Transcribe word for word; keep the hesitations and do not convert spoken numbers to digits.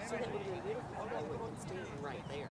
So that would have been beautiful if they would have been standing right there.